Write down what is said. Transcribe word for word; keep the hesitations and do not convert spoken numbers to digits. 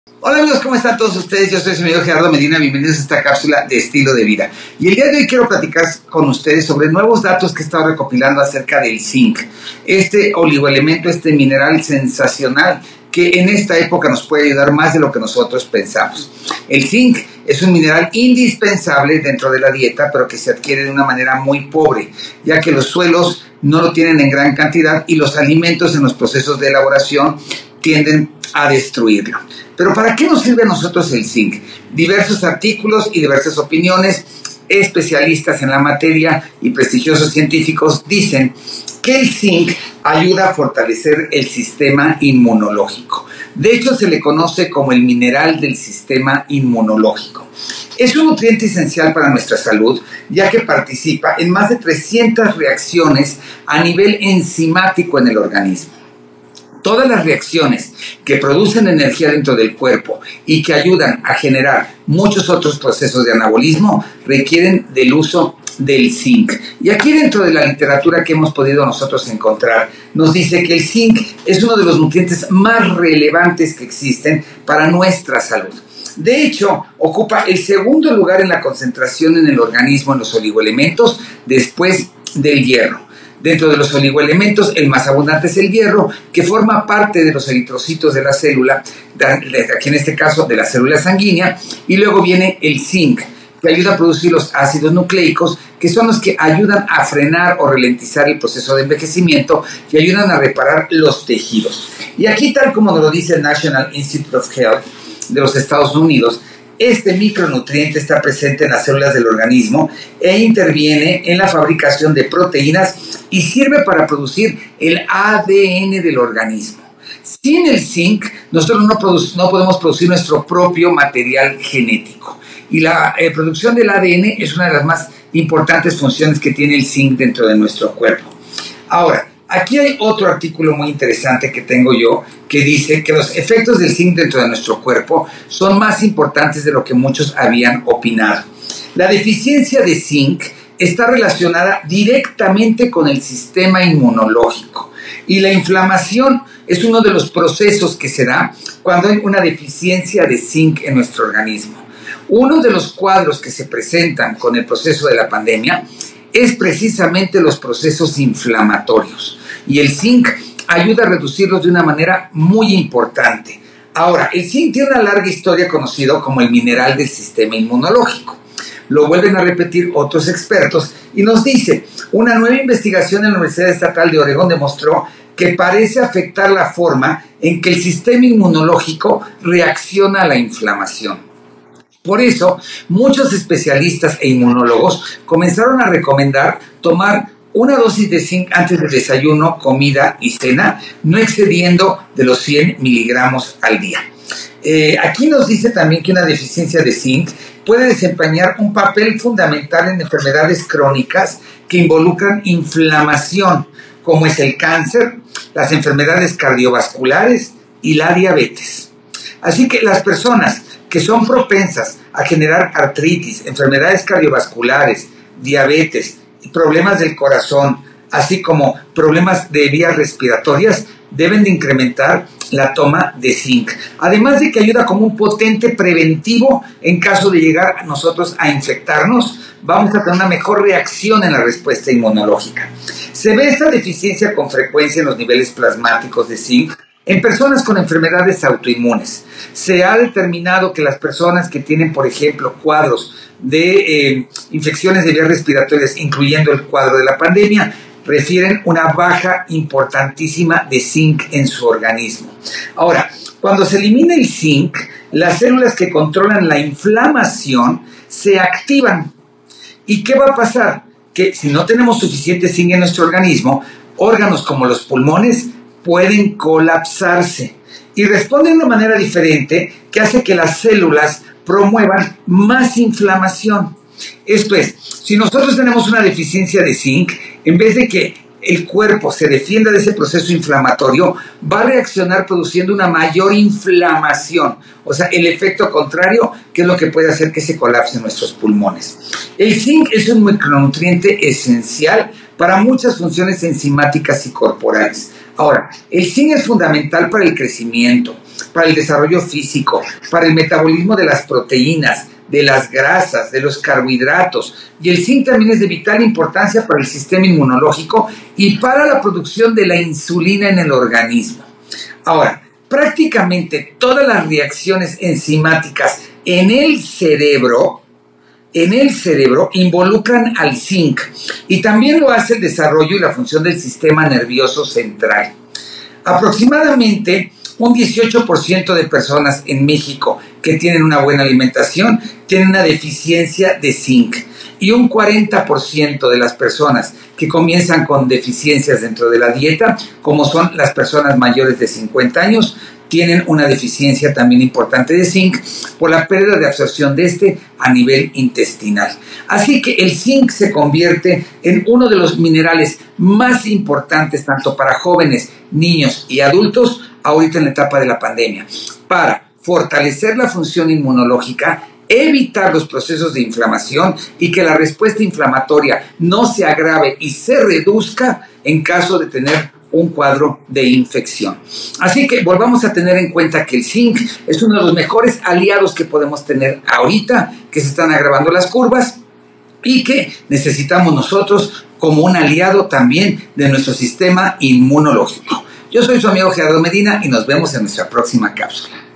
Hola amigos, ¿cómo están todos ustedes? Yo soy su amigo Gerardo Medina, bienvenidos a esta cápsula de estilo de vida. Y el día de hoy quiero platicar con ustedes sobre nuevos datos que he estado recopilando acerca del zinc. Este oligoelemento, este mineral sensacional que en esta época nos puede ayudar más de lo que nosotros pensamos. El zinc es un mineral indispensable dentro de la dieta, pero que se adquiere de una manera muy pobre, ya que los suelos no lo tienen en gran cantidad y los alimentos en los procesos de elaboración tienden a destruirlo. Pero ¿para qué nos sirve a nosotros el zinc? Diversos artículos y diversas opiniones, especialistas en la materia y prestigiosos científicos dicen que el zinc ayuda a fortalecer el sistema inmunológico. De hecho, se le conoce como el mineral del sistema inmunológico. Es un nutriente esencial para nuestra salud, ya que participa en más de trescientas reacciones a nivel enzimático en el organismo. Todas las reacciones que producen energía dentro del cuerpo y que ayudan a generar muchos otros procesos de anabolismo requieren del uso del zinc. Y aquí dentro de la literatura que hemos podido nosotros encontrar, nos dice que el zinc es uno de los nutrientes más relevantes que existen para nuestra salud. De hecho, ocupa el segundo lugar en la concentración en el organismo en los oligoelementos después del hierro. Dentro de los oligoelementos, el más abundante es el hierro, que forma parte de los eritrocitos de la célula, aquí en este caso de la célula sanguínea, y luego viene el zinc, que ayuda a producir los ácidos nucleicos, que son los que ayudan a frenar o ralentizar el proceso de envejecimiento y ayudan a reparar los tejidos. Y aquí, tal como nos lo dice el National Institute of Health de los Estados Unidos, este micronutriente está presente en las células del organismo e interviene en la fabricación de proteínas y sirve para producir el A D N del organismo. Sin el zinc, nosotros no, produ- no podemos producir nuestro propio material genético. Y la eh, producción del A D N es una de las más importantes funciones que tiene el zinc dentro de nuestro cuerpo. Ahora, aquí hay otro artículo muy interesante que tengo yo que dice que los efectos del zinc dentro de nuestro cuerpo son más importantes de lo que muchos habían opinado. La deficiencia de zinc está relacionada directamente con el sistema inmunológico y la inflamación es uno de los procesos que se da cuando hay una deficiencia de zinc en nuestro organismo. Uno de los cuadros que se presentan con el proceso de la pandemia es precisamente los procesos inflamatorios y el zinc ayuda a reducirlos de una manera muy importante. Ahora, el zinc tiene una larga historia conocido como el mineral del sistema inmunológico. Lo vuelven a repetir otros expertos y nos dice, una nueva investigación en la Universidad Estatal de Oregón demostró que parece afectar la forma en que el sistema inmunológico reacciona a la inflamación. Por eso, muchos especialistas e inmunólogos comenzaron a recomendar tomar una dosis de zinc antes del desayuno, comida y cena, no excediendo de los cien miligramos al día. Eh, aquí nos dice también que una deficiencia de zinc puede desempeñar un papel fundamental en enfermedades crónicas que involucran inflamación, como es el cáncer, las enfermedades cardiovasculares y la diabetes. Así que las personas que son propensas a generar artritis, enfermedades cardiovasculares, diabetes y problemas del corazón, así como problemas de vías respiratorias, deben de incrementar la toma de zinc. Además de que ayuda como un potente preventivo en caso de llegar a nosotros a infectarnos, vamos a tener una mejor reacción en la respuesta inmunológica. Se ve esta deficiencia con frecuencia en los niveles plasmáticos de zinc en personas con enfermedades autoinmunes. Se ha determinado que las personas que tienen, por ejemplo, cuadros de eh, infecciones de vías respiratorias, incluyendo el cuadro de la pandemia, refieren una baja importantísima de zinc en su organismo. Ahora, cuando se elimina el zinc, las células que controlan la inflamación se activan. ¿Y qué va a pasar? Que si no tenemos suficiente zinc en nuestro organismo, órganos como los pulmones pueden colapsarse y responden de una manera diferente que hace que las células promuevan más inflamación. Esto es, si nosotros tenemos una deficiencia de zinc, en vez de que el cuerpo se defienda de ese proceso inflamatorio, va a reaccionar produciendo una mayor inflamación. O sea, el efecto contrario, que es lo que puede hacer que se colapsen nuestros pulmones. El zinc es un micronutriente esencial para muchas funciones enzimáticas y corporales. Ahora, el zinc es fundamental para el crecimiento, para el desarrollo físico, para el metabolismo de las proteínas, de las grasas, de los carbohidratos. Y el zinc también es de vital importancia para el sistema inmunológico y para la producción de la insulina en el organismo. Ahora, prácticamente todas las reacciones enzimáticas en el cerebro, en el cerebro involucran al zinc y también lo hace el desarrollo y la función del sistema nervioso central. Aproximadamente un dieciocho por ciento de personas en México que tienen una buena alimentación tienen una deficiencia de zinc y un cuarenta por ciento de las personas que comienzan con deficiencias dentro de la dieta, como son las personas mayores de cincuenta años, tienen una deficiencia también importante de zinc por la pérdida de absorción de este a nivel intestinal. Así que el zinc se convierte en uno de los minerales más importantes tanto para jóvenes, niños y adultos ahorita en la etapa de la pandemia, para fortalecer la función inmunológica, evitar los procesos de inflamación y que la respuesta inflamatoria no se agrave y se reduzca en caso de tener un cuadro de infección. Así que volvamos a tener en cuenta que el zinc es uno de los mejores aliados que podemos tener ahorita, que se están agravando las curvas y que necesitamos nosotros como un aliado también de nuestro sistema inmunológico. Yo soy su amigo Gerardo Medina y nos vemos en nuestra próxima cápsula.